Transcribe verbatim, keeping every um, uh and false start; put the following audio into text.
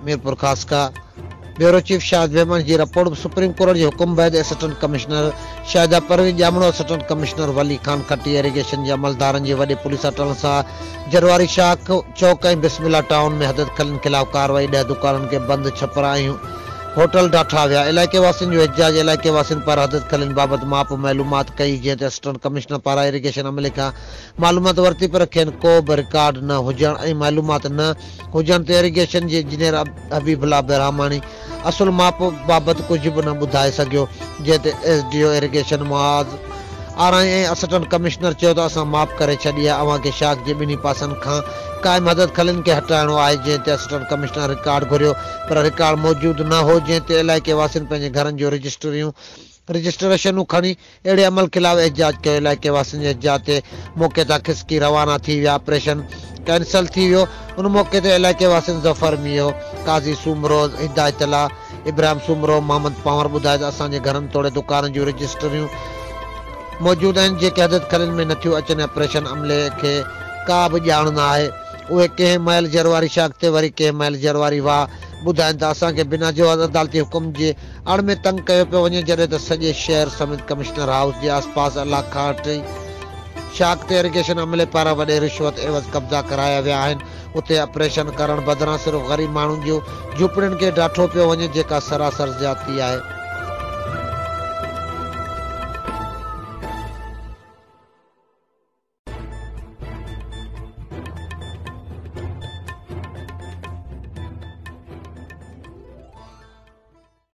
मीरपुर खास का bureau chief शाहिद बेमन की रिपोर्ट। सुप्रीम कोर्ट के हुक्म बैद असिस्टेंट कमिश्नर शाहिदा परवीन ॼामणो असिस्टेंट कमिश्नर वली खान खटी इरिगेशन के अमलदारन के वडे पुलिस अटल से जरवारी शाख चौक और बिस्मिल्ला टाउन में हदद खलन खिलाफ कार्रवाई। ॾह दुकान के बंद छपरा होटल डाठा विया। इलाके वासियों जो एहतजाज इलाके वासियों पर हदद खलन बाबत माप मालूमात कई जैसे असिस्टेंट कमिश्नर पारा इरिगेशन अमले का मालूमात वरती पर खेन को भी रिकॉर्ड न हुजण मालूमात न हुजण ते इरिगेशन के इंजीनियर हबीबुल्ला बेरहमानी असुल माप बाबत कुछ भी न बुधाए सको। जैसे एसडीओ इरिगेशन मुआज आराई ए असिस्टेंट कमिश्नर चो तो अस माप करे छड़ी अवां के शाख के बिनी पासन का कायम हदद खलन के हटाणो है। जैसे असिस्टेंट कमिश्नर रिकॉर्ड घुरियो पर रिकॉर्ड मौजूद न हो। जैसे इलाके वासियों पे घर जो रजिस्टरियों रजिस्ट्रेशन खड़ी अड़े अमल खिलाफ एहतजाज किया। इलाके वासियों के एहतजाज से मौके तक खिसकी रवाना थी विया। ऑपरेशन कैंसल थी वियो। उन मौके ते इलाके वासियों जफर मियो काजी सूमरो हिदायतला इब्राहिम सूमरो मोहम्मद पवार बुधाए असांजे घरन तोड़े दुकान जो रजिस्टरियों मौजूद हैं जेके हदद खलन में नथियूं अचन। ऑपरेशन अमले के का भी जान ना है। उहे कंहिं महल जरवारी शाख ते वरी कंहिं महल जरवारी वाह बुधाइन त असांखे बिना जो अदालती हुकुम जे अण में तंग कयो पियो वञे। जॾहिं त सॼे शहर समेत कमिश्नर हाउस जे आसपास इलाका टे शाख ते इरिगेशन अमले पारां वॾे रिश्वत एवज़ कब्ज़ा कराया विया आहिनि। उते ऑपरेशन करण बदिरां सिर्फ़ ग़रीब माण्हुनि जो झूपड़ियुनि खे डाठो पियो वञे जेका सरासर ज़्यादती आहे।